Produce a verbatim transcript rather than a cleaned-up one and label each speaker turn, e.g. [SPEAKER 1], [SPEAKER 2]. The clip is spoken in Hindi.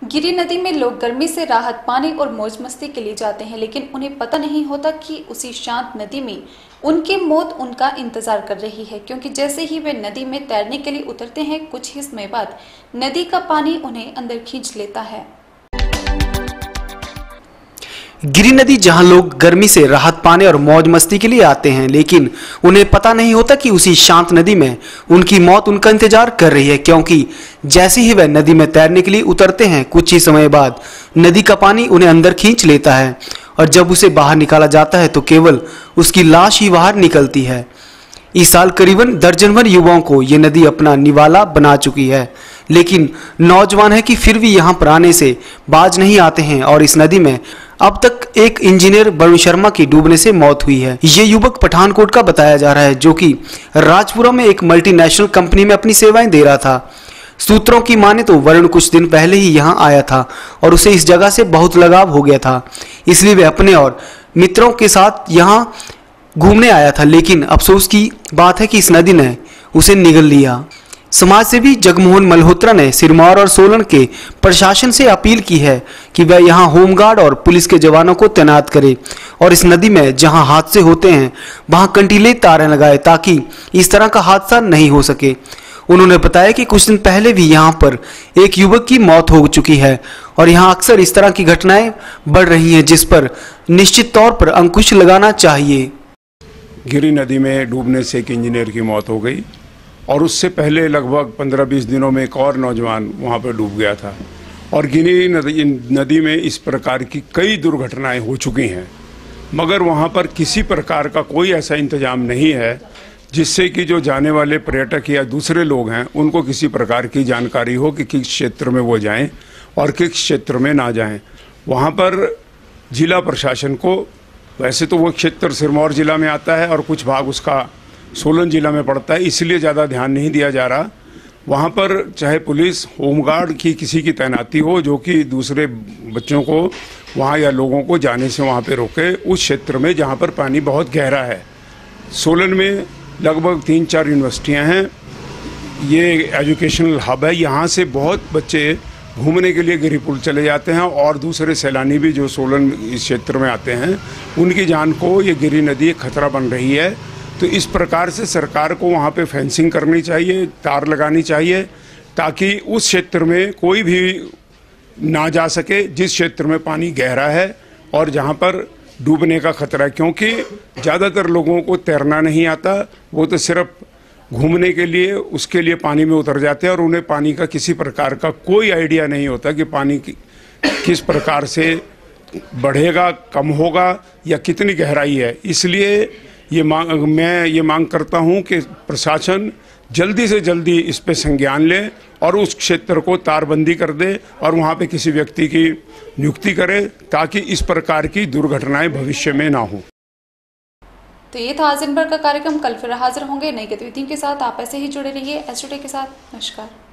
[SPEAKER 1] गिरि नदी में लोग गर्मी से राहत पाने और मौज मस्ती के लिए जाते हैं, लेकिन उन्हें पता नहीं होता कि उसी शांत नदी में उनकी मौत उनका इंतजार कर रही है, क्योंकि जैसे ही वे नदी में तैरने के लिए उतरते हैं, कुछ ही समय बाद नदी का पानी उन्हें अंदर खींच लेता है।
[SPEAKER 2] गिरि नदी जहां लोग गर्मी से राहत पाने और मौज मस्ती के लिए आते हैं, लेकिन उन्हें पता नहीं होता कि उसी शांत नदी में उनकी मौत उनका इंतजार कर रही है, क्योंकि जैसे ही वह नदी में तैरने के लिए उतरते हैं, कुछ ही समय बाद नदी का पानी उन्हें अंदर खींच लेता है और जब उसे बाहर निकाला जाता है तो केवल उसकी लाश ही बाहर निकलती है। इस साल करीबन दर्जन भर युवाओं को ये नदी अपना निवाला बना चुकी है, लेकिन नौजवान है कि फिर भी यहाँ पर आने से बाज नहीं आते हैं और इस नदी में अब तक एक इंजीनियर वरुण शर्मा की डूबने से मौत हुई है। ये युवक पठानकोट का बताया जा रहा है, जो कि राजपुरा में एक मल्टीनेशनल कंपनी में अपनी सेवाएं दे रहा था। सूत्रों की माने तो वरुण कुछ दिन पहले ही यहाँ आया था और उसे इस जगह से बहुत लगाव हो गया था, इसलिए वह अपने और मित्रों के साथ यहाँ घूमने आया था। लेकिन अफसोस की बात है कि इस नदी ने उसे निगल लिया। समाज सेवी जगमोहन मल्होत्रा ने सिरमौर और सोलन के प्रशासन से अपील की है कि वह यहां होमगार्ड और पुलिस के जवानों को तैनात करे और इस नदी में जहां हादसे होते हैं वहां कंटीले तारें लगाए, ताकि इस तरह का हादसा नहीं हो सके। उन्होंने बताया कि कुछ दिन पहले भी यहां पर एक युवक की मौत हो चुकी है और यहां अक्सर इस तरह की घटनाएं बढ़ रही हैं, जिस पर निश्चित तौर पर अंकुश लगाना चाहिए।
[SPEAKER 3] गिरि नदी में डूबने से एक इंजीनियर की मौत हो गई और उससे पहले लगभग पंद्रह बीस दिनों में एक और नौजवान वहाँ पर डूब गया था और गिरि नदी नदी में इस प्रकार की कई दुर्घटनाएं हो चुकी हैं, मगर वहाँ पर किसी प्रकार का कोई ऐसा इंतजाम नहीं है जिससे कि जो जाने वाले पर्यटक या दूसरे लोग हैं उनको किसी प्रकार की जानकारी हो कि किस क्षेत्र में वो जाएं और किस क्षेत्र में ना जाएं। वहाँ पर जिला प्रशासन को, वैसे तो वो क्षेत्र सिरमौर जिला में आता है और कुछ भाग उसका सोलन जिला में पड़ता है, इसलिए ज़्यादा ध्यान नहीं दिया जा रहा। वहाँ पर चाहे पुलिस, होमगार्ड की किसी की तैनाती हो जो कि दूसरे बच्चों को वहाँ या लोगों को जाने से वहाँ पे रोके, उस क्षेत्र में जहाँ पर पानी बहुत गहरा है। सोलन में लगभग तीन चार यूनिवर्सिटियाँ हैं, ये एजुकेशनल हब है, यहाँ से बहुत बच्चे घूमने के लिए गिरि पुल चले जाते हैं और दूसरे सैलानी भी जो सोलन इस क्षेत्र में आते हैं उनकी जान को ये गिरि नदी एक खतरा बन रही है। तो इस प्रकार से सरकार को वहाँ पे फेंसिंग करनी चाहिए, तार लगानी चाहिए, ताकि उस क्षेत्र में कोई भी ना जा सके जिस क्षेत्र में पानी गहरा है और जहाँ पर डूबने का खतरा है, क्योंकि ज़्यादातर लोगों को तैरना नहीं आता, वो तो सिर्फ घूमने के लिए उसके लिए पानी में उतर जाते हैं और उन्हें पानी का किसी प्रकार का कोई आइडिया नहीं होता कि पानी की किस प्रकार से बढ़ेगा, कम होगा या कितनी गहराई है। इसलिए ये मांग मैं ये मांग करता हूं कि प्रशासन जल्दी से जल्दी इस पे संज्ञान ले और उस क्षेत्र को तारबंदी कर दे और वहां पे किसी व्यक्ति की नियुक्ति करे, ताकि इस प्रकार की दुर्घटनाएं भविष्य में ना हो।
[SPEAKER 1] तो ये था आज दिन भर का कार्यक्रम। कल फिर हाजिर होंगे नई गतिविधियों के साथ। आप ऐसे ही जुड़े रहिए एस टुडे के साथ। नमस्कार।